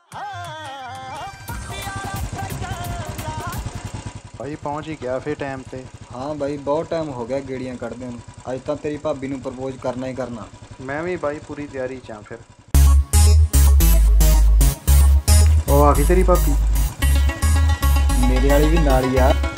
भाई पहुंच ही गया फिर टाइम पे। हाँ भाई बहुत टाइम हो गया गेड़ियां कटदे ਨੂੰ ਅੱਜ ਤਾਂ ਤੇਰੀ ਭਾਬੀ ਨੂੰ ਪ੍ਰਪੋਜ਼ ਕਰਨਾ ਹੀ ਕਰਨਾ। मैं भी भाई पूरी तैयारी चा फिर। ओ आ गई तेरी भाभी। ਮੇਰੇ ਵਾਲੀ ਵੀ ਨਾਲ ਹੀ ਆ।